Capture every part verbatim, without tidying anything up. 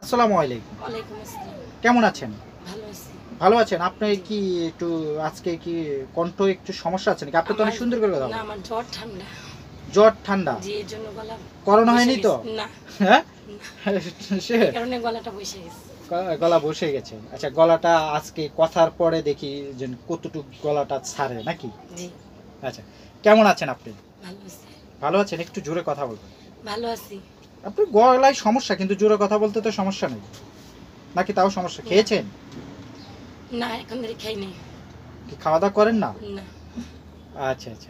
আসসালামু আলাইকুম। ওয়ালাইকুম আসসালাম। কেমন আছেন? ভালো আছি। ভালো আছেন? আপনি কি একটু আজকে কি কণ্ঠ একটু সমস্যা আছে নাকি? আপনি তো অনেক আমার সুন্দর করে কথা না বলেন। আমার জ্বর ঠান্ডা। জ্বর, ঠান্ডা। জি, এর জন্য গলা করোনা বসে হয়নি তো? গেছে। না, হ্যাঁ? না। সে এই কারণে গলাটা বসে গেছে। গ- গলা বসে গেছে। আচ্ছা, গলাটা আজকে কথার পরে দেখি যে কতটুকু গলাটা ছাড়ে নাকি? জি, আচ্ছা, কেমন আছেন আপনি? ভালো আছি। ভালো আছেন? একটু জোরে কথা বলবেন। ভালো আছি। আপনার গলায় সমস্যা কিন্তু জোরে কথা বলতে তো সমস্যা নেই। নাকি তাও সমস্যা? না, খেয়েছেন? না এখন ধরে খাই নাই। কি খাওয়া দাওয়া করেন না? না। আচ্ছা, আচ্ছা।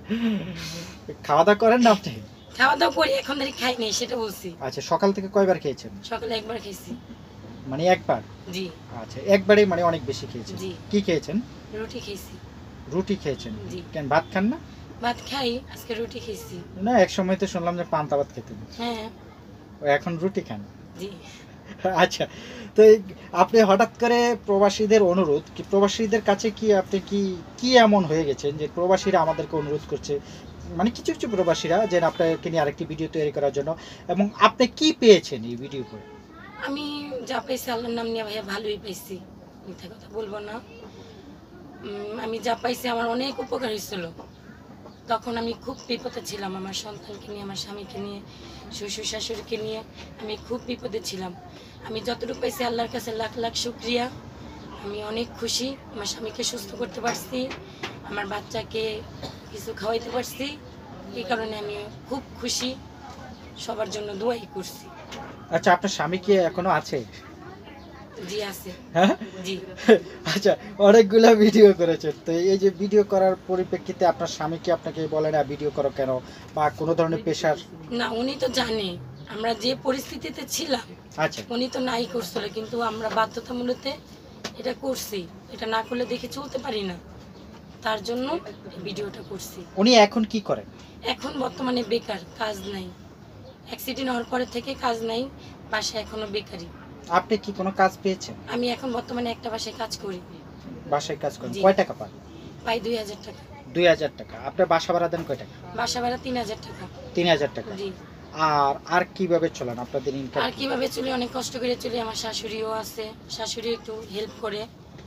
খাওয়া দাওয়া করেন না আপনি? খাওয়া দাওয়া করি এখন ধরে খাই নাই সেটা বলছি। আচ্ছা, সকাল থেকে কয়বার খেয়েছেন? সকালে একবার খাইছি। মানে একবার? জি, আচ্ছা, একবারেই মানে অনেক বেশি খেয়েছেন। জি। কি খেয়েছেন? রুটি খাইছি। রুটি খেয়েছেন? জি। কেন ভাত খান না? ভাত খাই, আজকে রুটি খাইছি। না, এক সময় তো শুনলাম যে পান্তা ভাত খেতেন। হ্যাঁ, ও এখন রুটি খান? জি। আচ্ছা, তো এই আপনি হঠাৎ করে প্রবাসীদের অনুরোধ কি প্রবাসীদের কাছে কি আপনি কি কি এমন হয়ে গেছেন যে প্রবাসীরা আমাদেরকে অনুরোধ করছে, মানে কিছু কিছু প্রবাসীরা যে আপনাকে নিয়ে আরেকটি ভিডিও তৈরি করার জন্য, এবং আপনি কি পেয়েছেন এই ভিডিও করে? আমি যা পাইছি আল্লাহর নাম নিয়ে ভাইয়া ভালোই পাইছি। মিথ্যা কথা বলবো না। উম, আমি যা পাইছি আমার অনেক উপকার হয়েছিল। তখন আমি খুব বিপদে ছিলাম আমার সন্তানকে নিয়ে, আমার স্বামীকে নিয়ে, শ্বশুর শাশুড়িকে নিয়ে আমি খুব বিপদে ছিলাম। আমি যতটুকু পাইছি আল্লাহর কাছে লাখ লাখ শুক্রিয়া। আমি অনেক খুশি আমার স্বামীকে সুস্থ করতে পারছি, আমার বাচ্চাকে কিছু খাওয়াইতে পারছি। এই কারণে আমি খুব খুশি, সবার জন্য দোয়াই করছি। আচ্ছা, আপনার স্বামী কি এখনো আছে? জি আছে। হ্যাঁ। জি। আচ্ছা, অনেকগুলো ভিডিও করেছেন, তো এই যে ভিডিও করার পরিপ্রেক্ষিতে আপনার স্বামী কি আপনাকে বলে না ভিডিও করো কেন, বা কোনো ধরনের প্রেশার? না, উনি তো জানে আমরা যে পরিস্থিতিতে ছিলাম। আচ্ছা, উনি তো নাই করছিল, কিন্তু আমরা বাধ্যতামূলক এটা করছি। এটা না করলে দেখে চলতে পারি না, তার জন্য এই ভিডিওটা করছি। উনি এখন কি করেন? এখন বর্তমানে বেকার, কাজ নাই। অ্যাক্সিডেন্ট হওয়ার পরে থেকে কাজ নাই, বাসায় এখনো বেকারি। আপনি কি কোনো কাজ পেয়েছেন? আমি এখন বর্তমানে একটা বাসায় কাজ করি। বাসায় কাজ করেন? জি। কয় টাকা পান? পাই দুই হাজার টাকা। দুই হাজার টাকা। আপনার বাসা ভাড়া দেন কয় টাকা? বাসা ভাড়া তিন হাজার টাকা। তিন হাজার টাকা। জি। আর আর কিভাবে চলেন আপনাদের ইনকাম? আর কিভাবে চলি, অনেক কষ্ট করে চলি। আমার শাশুড়িও আছে, শাশুড়ি একটু হেল্প করে,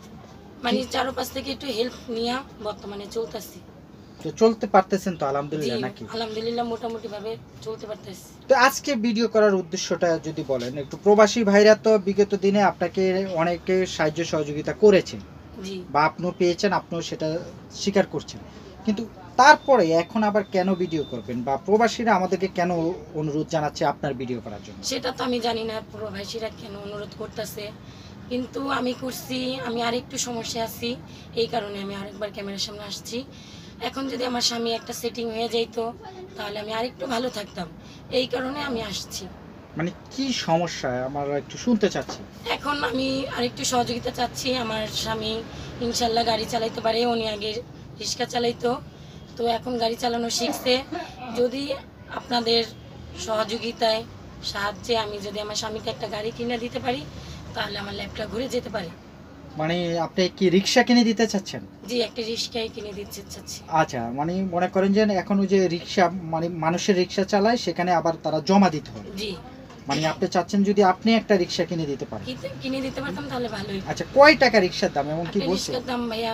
মানে চারপাশ থেকে একটু হেল্প নিয়ে বর্তমানে চলতেছি। তো চলতে পারতেছেন তো জি, আলহামদুলিল্লাহ নাকি? আলহামদুলিল্লাহ মোটামুটি ভাবে চলতে পারতেছি। তো আজকে ভিডিও করার উদ্দেশ্যটা যদি বলেন একটু, প্রবাসী ভাইরা তো বিগত দিনে আপনাকে অনেকে সাহায্য সহযোগিতা করেছেন, জি। বা আপনিও পেয়েছেন, আপনিও সেটা স্বীকার করছেন, কিন্তু তারপরে এখন আবার কেন ভিডিও করবেন, বা প্রবাসীরা আমাদেরকে কেন অনুরোধ জানাচ্ছে আপনার ভিডিও করার জন্য? সেটা তো আমি জানি না প্রবাসীরা কেন অনুরোধ করতেছে, কিন্তু আমি করছি। আমি আরেকটু সমস্যা আছি, এই কারণে আমি আরেকবার ক্যামেরার সামনে আসছি। এখন যদি আমার স্বামী একটা সেটিং হয়ে যাইতো তাহলে আমি আরেকটু ভালো থাকতাম, এই কারণে আমি আসছি। মানে কি সমস্যা আমার একটু শুনতে চাচ্ছি। এখন আমি আরেকটু সহযোগিতা চাচ্ছি। আমার স্বামী ইনশাল্লাহ গাড়ি চালাইতে পারে, উনি আগে রিক্সা চালাইতো, তো এখন গাড়ি চালানো শিখছে। যদি আপনাদের সহযোগিতায় সাহায্যে আমি যদি আমার স্বামীকে একটা গাড়ি কিনে দিতে পারি তাহলে আমার ল্যাপটা ঘুরে যেতে পারে। মানে আপনি কি রিক্সা কিনে দিতে চাচ্ছেন? জি, একটা রিক্সাই কিনে দিতে চাচ্ছি। আচ্ছা, মানে মনে করেন যে এখন ওই যে রিক্সা, মানে মানুষের রিক্সা চালায় সেখানে আবার তারা জমা দিতে হবে, জি, মানে আপনি চাচ্ছেন যদি আপনি একটা রিক্সা কিনে দিতে পারেন। কিতে- কিনে দিতে পারতাম তাহলে ভালোই। আচ্ছা, কয় টাকা রিক্সার দাম এমন কি আপনি বলছে? রিক্সার দাম ভাইয়া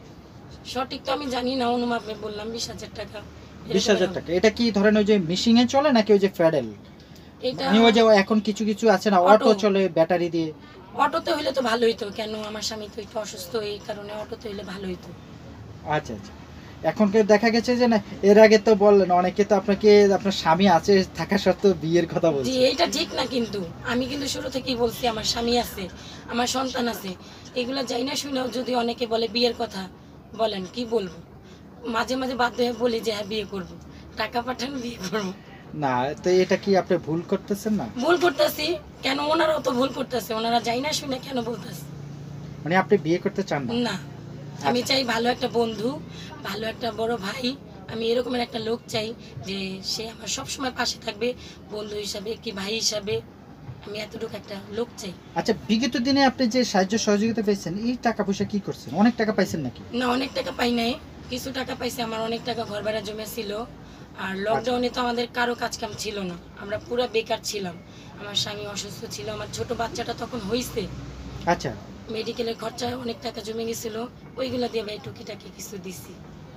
সঠিক তো আমি জানি না, অনুমাপে বললাম বিশ হাজার টাকা। বিশ হাজার টাকা। এটা কি ধরেন ওই যে মিশিং এ চলে নাকি ওই যে প্যাডেল? এটা মানে ওই যে এখন কিছু কিছু আছে না অটো। অটো চলে ব্যাটারি দিয়ে? অটোতে হইলে তো ভালো হইতো, কেন আমার স্বামী তো একটু অসুস্থ, এই কারণে অটোতে হইলে ভালো হইতো। আচ্ছা, আচ্ছা। এখন কি দেখা গেছে যে না, এর আগে তো বললেন অনেকে তো আপনাকে, আপনার স্বামী আছে থাকা সত্ত্বেও বিয়ের কথা জি, বলছে। এইটা ঠিক না, কিন্তু আমি কিন্তু শুরু থেকেই বলছি আমার স্বামী আছে, আমার সন্তান আছে। এগুলো যাই না শুনেও যদি অনেকে বলে বিয়ের কথা, বলেন কি বলবো? মাঝে মাঝে বাধ্য হয়ে বলি যে হ্যাঁ বিয়ে করবো, টাকা পাঠান বিয়ে করবো। না, তো এটা কি আপনি ভুল করতেছেন না? ভুল করতেছি কেন? ওনারাও তো ভুল করতেছে, ওনারা যাই না শুনে কেন বলতেছে? মানে আপনি বিয়ে করতে চান না? না, আমি চাই ভালো একটা বন্ধু, ভালো একটা বড় ভাই। আমি এরকমের একটা লোক চাই যে সে আমার সবসময় পাশে থাকবে, বন্ধু হিসাবে কি ভাই হিসাবে। আমি এতটুকু একটা লোক চাই। আচ্ছা, বিগত দিনে আপনি যে সাহায্য সহযোগিতা পেয়েছেন এই টাকা পয়সা কি করছেন? অনেক টাকা পাইছেন নাকি? না, অনেক টাকা পাই নাই, কিছু টাকা পাইছি। আমার অনেক টাকা ঘর ভাড়া জমেছিল, আর লকডাউনে তো আমাদের কারো কাজ কাম ছিল না, আমরা পুরো বেকার ছিলাম। আমার স্বামী অসুস্থ ছিল, আমার ছোট বাচ্চাটা তখন হয়েছে, আচ্ছা, মেডিকেলের খরচা অনেক টাকা জমে গেছিল, ওইগুলো দিয়ে ভাই টুকিটাকি কিছু দিছি।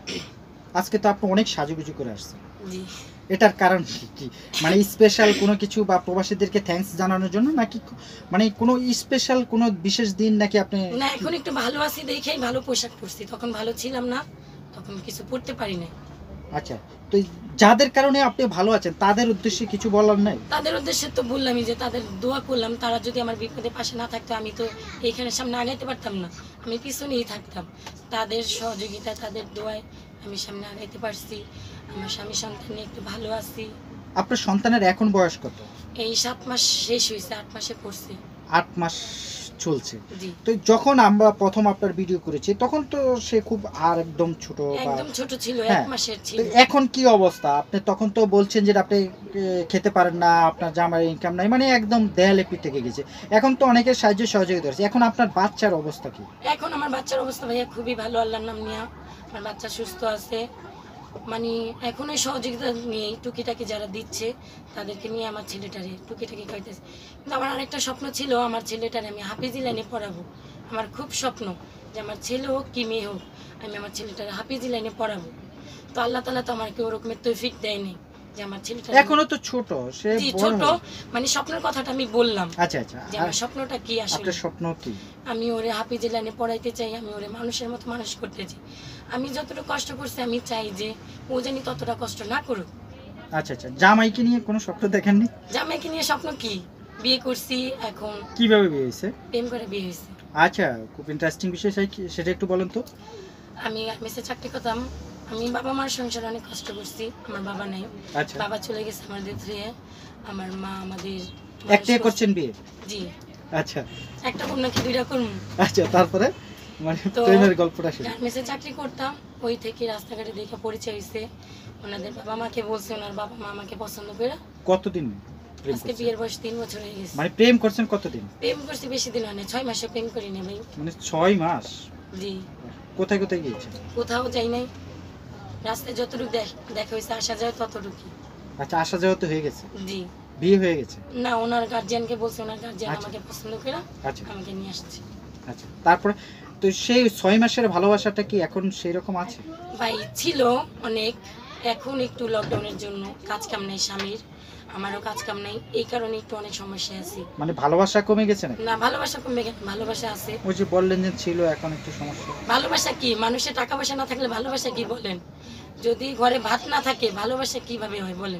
আজকে তো আপনি অনেক সাজুগুজু করে আসছেন, জি। এটার কারণ কি কি? মানে স্পেশাল কোনো কিছু বা প্রবাসীদেরকে থ্যাঙ্কস জানানোর জন্য, নাকি ক- মানে কোনো স্পেশাল কোনো বিশেষ দিন নাকি আপনি? না, এখন একটু ভালো আছি দেখেই ভালো পোশাক পরছি, তখন ভালো ছিলাম না, তখন কিছু পরতে পারি না। আচ্ছা, তো এই যাদের কারণে আপনি ভালো আছেন তাদের উদ্দেশ্যে কিছু বলার নাই? তাদের উদ্দেশ্যে তো বললামই যে তাদের দোয়া করলাম, তারা যদি আমার বিপদে পাশে না থাকতো আমি তো এইখানে সামনে আগাইতে পারতাম না, আমি পিছনেই থাকতাম। তাদের সহযোগিতা, তাদের দোয়ায় আমি সামনে আগাইতে পারছি, আমার স্বামী সন্তান নিয়ে একটু ভালো আছি। আপনার সন্তানের এখন বয়স কত? এই সাত মাস শেষ হয়েছে, আট মাসে পড়ছে। আট মাস চলছে। জি, তো যখন আমরা প্রথম আপনার ভিডিও করেছি তখন তো সে খুব আর একদম ছোট বা, একদম ছোট ছিল, এক হ্যাঁ, মাসের ছিল। তো এখন কি অবস্থা? আপনি তখন তো বলছেন যে আপনি এ, খেতে পারেন না, আপনার জামার ইনকাম নাই, মানে একদম দেয়ালে পিঠ থেকে গেছে। এখন তো অনেকের সাহায্য সহযোগিতা হচ্ছে, এখন আপনার বাচ্চার অবস্থা কি? এখন আমার বাচ্চার অবস্থা ভাইয়া খুবই ভালো, আল্লাহর নাম নিয়ে আমার বাচ্চা সুস্থ আছে। মানে এখন ওই সহযোগিতা নিয়ে টুকিটাকি যারা দিচ্ছে তাদেরকে নিয়ে আমার ছেলেটারে টুকিটাকি খাইতেছে। কিন্তু আমার আরেকটা স্বপ্ন ছিল, আমার ছেলেটারে আমি হাফিজি লাইনে পড়াবো। আমার খুব স্বপ্ন যে আমার ছেলে হোক কি মেয়ে হোক, আমি আমার ছেলেটারে হাফিজি লাইনে পড়াবো। তো আল্লাহ তাআলা তো আমাকে ওরকমের তৌফিক দেয়নি যে আমার ছেলেটা। এখনো তো ছোট, সে জি বড় ছোট, হবে। মানে স্বপ্নের কথাটা আমি বললাম আচ্ছা আচ্ছা, যে আর আমার স্বপ্নটা কি আসলে। আপনার স্বপ্ন কি? আমি ওরে হাফিজি লাইনে পড়াইতে চাই, আমি ওরে মানুষের মতো মানুষ করতে চাই। আমি যতটা কষ্ট করছি আমি চাই যে ও জানি ততটা কষ্ট না করুক। আচ্ছা আচ্ছা, জামাইকে নিয়ে কোনো স্বপ্ন দেখেননি? জামাইকে নিয়ে স্বপ্ন কি, বিয়ে করছি, এখন কিভাবে বিয়ে হয়েছে? প্রেম করে বিয়ে হয়েছে। আচ্ছা, খুব ইন্টারেস্টিং বিষয়, সেই কি- সেটা একটু বলেন তো। আমি মেসে চাকরি করতাম, আমি বাবা মার সংসারে অনেক কষ্ট করছি, আমার বাবা নেই, আচ্ছা, বাবা চলে গেছে আমাদের ধুয়ে, আমার মা আমাদের একটাই করছেন বিয়ে? জি, আচ্ছা একটা কন্যা কি দুইটা করুন। আচ্ছা, তারপরে মানে তো প্রেমের গল্পটা শুনি। মেসে চাকরি করতাম, ওই থেকে রাস্তাঘাটে দেখে পরিচয় হয়েছে, ওনাদের বাবা মাকে বলছে, ওনার বাবা মা আমাকে পছন্দ করে। কতদিন প্রেম আজকে করছেন? বিয়ের বয়স তিন বছর হয়ে গেছে। মানে প্রেম করছেন কতদিন? প্রেম করছি বেশি দিন হয় না, ছয় মাসে প্রেম করি না ভাই। মানে ছয় মাস? জি, কোথায় কোথায় গিয়েছেন? কোথাও যাই নাই, রাস্তায় যতটুকু দেখ- দেখা হয়েছে আসা যায় ততটুকু। আচ্ছা, আসা যাওয়া তো হয়ে গেছে, জি, বিয়ে হয়ে গেছে? না ওনার গার্জিয়ানকে বলছে, ওনার গার্জিয়ান আচ্ছা। আমাকে পছন্দ করে আচ্ছা আমাকে নিয়ে আসছে। আচ্ছা, তারপরে তো সেই ছয় মাসের ভালোবাসাটা কি এখন সেই রকম আছে? ভাই ছিল অনেক, এখন একটু লকডাউনের জন্য কাজ কাম নাই স্বামীর, আমারও কাজ কাম নাই, এই কারণে একটু অনেক সমস্যায় আছি। মানে ভালোবাসা কমে গেছে না? না, ভালোবাসা কমবে কেন, ভালোবাসা আছে। ওই যে বললেন যে ছিল, এখন একটু সমস্যা। ভালোবাসা কি, মানুষের টাকা পয়সা না থাকলে ভালোবাসা কি বলেন? যদি ঘরে ভাত না থাকে ভালোবাসা কিভাবে হয় বলেন?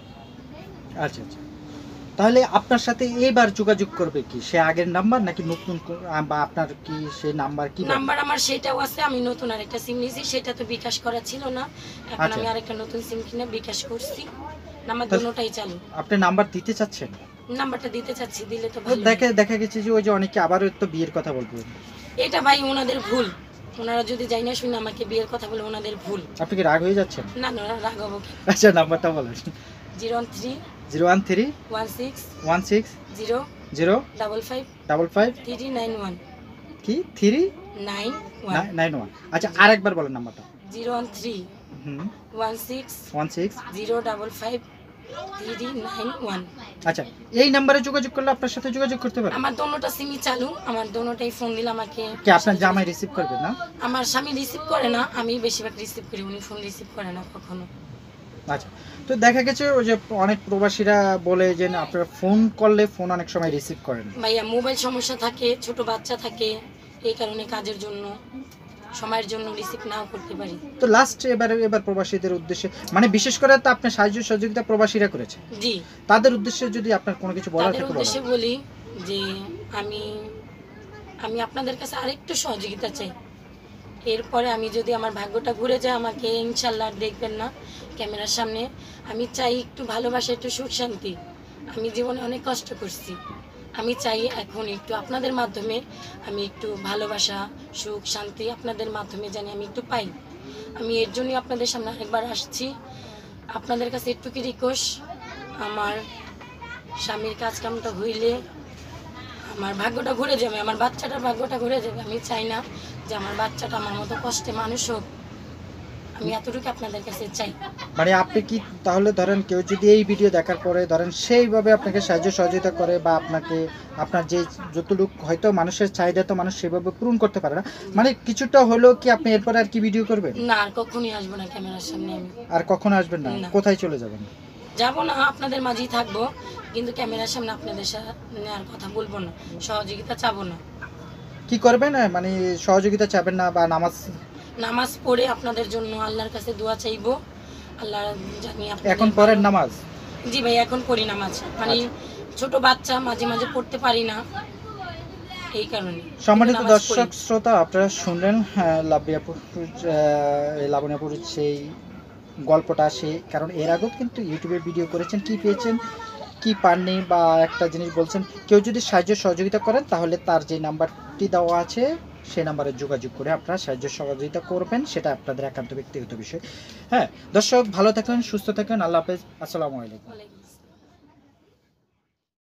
আচ্ছা আচ্ছা, তাহলে আপনার সাথে এবার যোগাযোগ করবে কি সে আগের নাম্বার নাকি নতুন কো- আহ, বা আপনার কি সেই নাম্বার কি? নাম্বার আমার সেটাও আছে, আমি নতুন আরেকটা সিম নিয়েছি, সেটা তো বিকাশ করা ছিল না, এখন আচ্ছা। আমি আরেকটা নতুন সিম কিনে বিকাশ করছি, নাম্বার তাহলে- দুটোটাই চালু। আপনি নাম্বার দিতে চাচ্ছেন? নাম্বারটা দিতে চাচ্ছি, দিলে তো তো ভালো। দেখে দেখা গেছে যে ওই যে অনেকে আবারও তো বিয়ের কথা বলবে। এটা ভাই ওনাদের ভুল, ওনারা যদি যাই না শুনে আমাকে বিয়ের কথা বলে ওনাদের ভুল। আপনি কি রাগ হয়ে যাচ্ছেন? না না, রাগাবো। আচ্ছা, নাম্বারটা বলেন। Zero one three zero one three one six one six zero zero double five double five three nine one কি three nine one. Nine one. আচ্ছা, আরেকবার বলেন নাম্বারটা। জিরো ওয়ান থ্রি হুম, one six one six. Zero double five three nine one. আচ্ছা, এই নাম্বারে যোগাযোগ করলে আপনার সাথে যোগাযোগ করতে পারেন? আমার দোনোটা সিমই চালু, আমার দোনোটাই ফোন দিলে আমাকে। কি আপনার জামাই রিসিভ করবে না? আমার স্বামী রিসিভ করে না, আমি বেশিরভাগ রিসিভ করি, উনি ফোন রিসিভ করে না কখনো। আচ্ছা, তো দেখা গেছে ওই যে অনেক প্রবাসীরা বলে যে না, আপনারা ফোন করলে ফোন অনেক সময় রিসিভ করেন। ভাইয়া মোবাইল সমস্যা থাকে, ছোট বাচ্চা থাকে, এই কারণে কাজের জন্য সময়ের জন্য রিসিভ নাও করতে পারি। তো লাস্ট এবার এবার প্রবাসীদের উদ্দেশ্যে, মানে বিশেষ করে তো আপনার সাহায্য সহযোগিতা প্রবাসীরা করেছে, জি, তাদের উদ্দেশ্যে যদি আপনার কোনো কিছু বলার তাদের থাকে উদ্দেশ্যে বলেন। বলি যে আমি আমি আপনাদের কাছে আরেকটু সহযোগিতা চাই। এরপরে আমি যদি আমার ভাগ্যটা ঘুরে যায়, আমাকে ইনশাল্লাহ আর দেখবেন না ক্যামেরার সামনে। আমি চাই একটু ভালোবাসা, একটু সুখ শান্তি। আমি জীবনে অনেক কষ্ট করছি, আমি চাই এখন একটু আপনাদের মাধ্যমে আমি একটু ভালোবাসা, সুখ শান্তি আপনাদের মাধ্যমে জানি আমি একটু পাই। আমি এর জন্যই আপনাদের সামনে আরেকবার আসছি। আপনাদের কাছে একটু কি রিকোয়েস্ট, আমার স্বামীর কাজ কামটা হইলে আমার ভাগ্যটা ঘুরে যাবে, আমার বাচ্চাটার ভাগ্যটা ঘুরে যাবে। আমি চাই না যে আমার বাচ্চাটা আমার মতো কষ্টে মানুষ হোক। আমি এতটুকু আপনাদের কাছে চাই। মানে আপনি কি তাহলে ধরেন কেউ যদি এই ভিডিও দেখার পরে ধরেন সেইভাবে আপনাকে সাহায্য সহযোগিতা করে বা আপনাকে আপনার যে যতটুকু হয়তো মানুষের চাহিদা তো মানুষ সেভাবে পূরণ করতে পারে না, মানে কিছুটা হলেও কি আপনি এরপরে আর কি ভিডিও করবেন? না, আর কখনই আসবো না ক্যামেরার সামনে আমি। আর কখনো আসবেন না? না। কোথায় চলে যাবেন? যাবো না, আপনাদের মাঝেই থাকবো, কিন্তু ক্যামেরার সামনে আপনাদের সামনে আর কথা বলবো না, সহযোগিতা চাবো না। কি করবেন? মানে সহযোগিতা চাবেন না বা নামাজ? নামাজ পড়ে আপনাদের জন্য আল্লাহর কাছে দোয়া চাইবো। আল্লাহ জানি আপনাদের এখন পড়েন নামাজ? জি ভাই, এখন পড়ি নামাজ। মানে ছোট বাচ্চা, মাঝে মাঝে পড়তে পারি না, এই কারণে। সম্মানিত নামাজ পড়ি। দর্শক শ্রোতা, আপনারা শুনলেন হ্যাঁ, লাভিয়াপুর লাবণীপুর সেই গল্পটা, সে কারণ এর আগেও কিন্তু ইউটিউবে ভিডিও করেছেন, কি পেয়েছেন কি পাননি বা একটা জিনিস বলছেন। কেউ যদি সাহায্য সহযোগিতা করেন তাহলে তার যে নাম্বারটি দেওয়া আছে সেই নাম্বারে যোগাযোগ করে আপনারা সাহায্য সহযোগিতা করবেন, সেটা আপনাদের একান্ত ব্যক্তিগত বিষয়। হ্যাঁ দর্শক, ভালো থাকেন, সুস্থ থাকেন, আল্লাহ হাফেজ, আসসালামু আলাইকুম। ওয়ালাইকুম